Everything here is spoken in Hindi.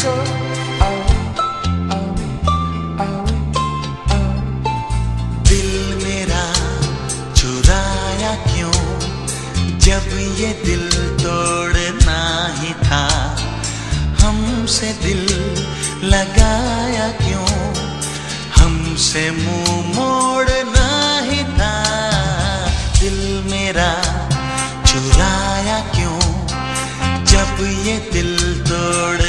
सो आओ आओ आओ। दिल मेरा चुराया क्यों, जब ये दिल तोड़ना ही था। हमसे दिल लगाया क्यों, हमसे मुंह मोड़ना ही था। दिल मेरा चुराया क्यों, जब ये दिल तोड़